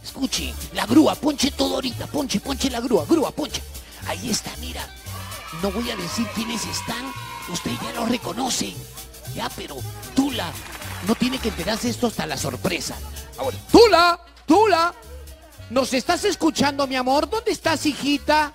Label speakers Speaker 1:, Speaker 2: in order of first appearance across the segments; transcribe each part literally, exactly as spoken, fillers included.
Speaker 1: Escuche, la grúa, ponche todo ahorita, ponche, ponche la grúa, grúa, ponche. Ahí está, mira. No voy a decir quiénes están, usted ya lo reconoce. Ya, pero Tula no tiene que enterarse esto hasta la sorpresa. Ahora, Tula, Tula, ¿nos estás escuchando, mi amor? ¿Dónde estás, hijita?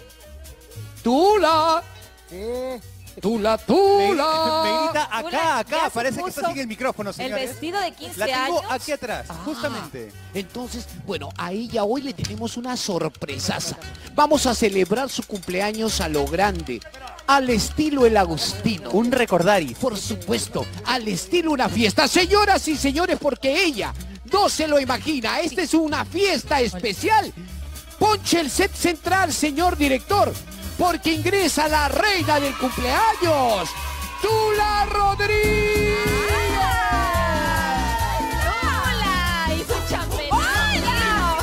Speaker 1: Tula.
Speaker 2: ¿Qué?
Speaker 1: Tula, Tula.
Speaker 3: Me, me grita acá,
Speaker 4: Tula,
Speaker 3: acá.
Speaker 4: ya se
Speaker 3: Parece que
Speaker 4: puso
Speaker 3: está sin el micrófono, señores.
Speaker 4: El vestido de quince
Speaker 3: La tengo
Speaker 4: años.
Speaker 3: aquí atrás,
Speaker 1: Ah,
Speaker 3: justamente.
Speaker 1: Entonces, bueno, a ella hoy le tenemos una sorpresaza. Vamos a celebrar su cumpleaños a lo grande, al estilo el Agustino.
Speaker 3: Un recordari.
Speaker 1: Por supuesto, al estilo una fiesta. Señoras y señores, porque ella no se lo imagina. Esta es una fiesta especial. Ponche el set central, señor director, porque ingresa la reina del cumpleaños, Tula Rodríguez.
Speaker 4: ¡Hola! Y su chambelán. ¡Hola!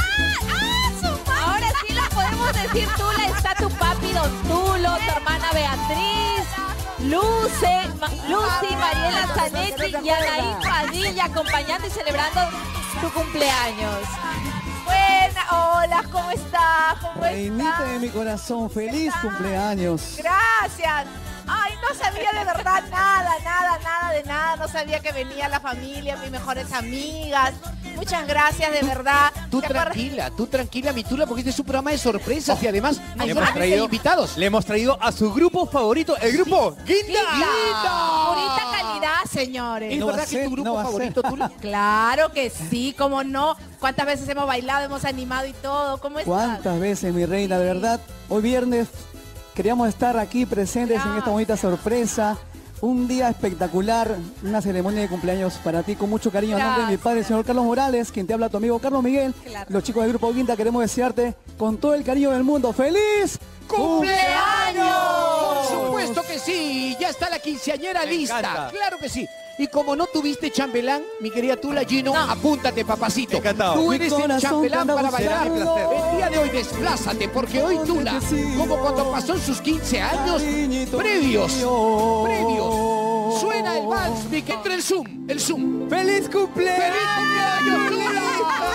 Speaker 4: Ahora sí lo podemos decir, Tula. Está tu papi, Don Tulo, tu hermana Beatriz, Luce, Ma- Lucy, Mariela Zanetti y Anaí Padilla acompañando y celebrando tu cumpleaños.
Speaker 5: Buena, hola, ¿cómo estás? ¿Cómo
Speaker 2: Reinita
Speaker 5: estás?
Speaker 2: de mi corazón, feliz cumpleaños.
Speaker 5: Gracias. Ay, no sabía de verdad nada, nada, nada de nada. No sabía que venía la familia, mis mejores amigas. Muchas gracias, de verdad.
Speaker 1: Tú
Speaker 5: ¿Te acuerdas?
Speaker 1: tranquila, tú tranquila, mi Tula, porque este es un programa de sorpresas y además no
Speaker 3: Le hemos
Speaker 1: solamente hay
Speaker 3: traído-
Speaker 1: invitados.
Speaker 3: Le hemos traído a su grupo favorito, el grupo Guinda.
Speaker 5: Purita calidad, señores.
Speaker 1: ¿Es
Speaker 2: No va
Speaker 1: verdad
Speaker 2: a
Speaker 1: que es
Speaker 2: ser,
Speaker 1: tu grupo
Speaker 2: no va a
Speaker 1: favorito,
Speaker 2: ser.
Speaker 1: Tula?
Speaker 5: Claro que sí, cómo no. ¿Cuántas veces hemos bailado, hemos animado y todo? ¿Cómo estás?
Speaker 2: ¿Cuántas veces, mi reina? De verdad, hoy viernes queríamos estar aquí presentes en esta bonita sorpresa. Un día espectacular, una ceremonia de cumpleaños para ti con mucho cariño. A nombre de mi padre, el señor Carlos Morales, quien te habla, tu amigo Carlos Miguel.
Speaker 5: Claro.
Speaker 2: Los chicos del Grupo Guinda queremos desearte con todo el cariño del mundo. ¡Feliz
Speaker 1: ¡Cumpleaños! Por supuesto que sí, ya está la quinceañera
Speaker 3: Me
Speaker 1: lista.
Speaker 3: encanta.
Speaker 1: Claro que sí. Y como no tuviste chambelán, mi querida Tula, Gino, apúntate, papacito.
Speaker 3: Encantado.
Speaker 1: Tú
Speaker 2: Mi
Speaker 1: eres el
Speaker 2: corazón
Speaker 1: chambelán
Speaker 2: te anda
Speaker 1: para bailar.
Speaker 3: buscando.
Speaker 1: El día de hoy desplázate, porque hoy Tula, como cuando pasó en sus quince años,
Speaker 2: Cariñito
Speaker 1: previos,
Speaker 2: mío.
Speaker 1: previos, suena el vals, mi que entre el Zoom, el Zoom.
Speaker 3: ¡Feliz cumpleaños!
Speaker 1: ¡Feliz cumpleaños, Tula!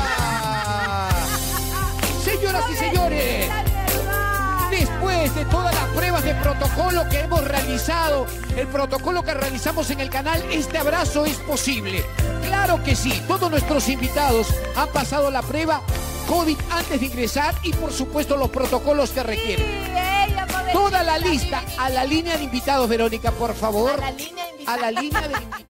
Speaker 1: Señoras y señores, después de todas las pruebas de protocolo que hemos realizado, el protocolo que realizamos en el canal, este abrazo es posible. Claro que sí, todos nuestros invitados han pasado la prueba COVID antes de ingresar y por supuesto los protocolos que requieren.
Speaker 5: ella, pobrecita,
Speaker 1: Toda la lista
Speaker 5: mi-
Speaker 1: a la línea de invitados, Verónica, por favor.
Speaker 5: A la línea de
Speaker 1: A la
Speaker 5: invitados.
Speaker 1: línea de invitados.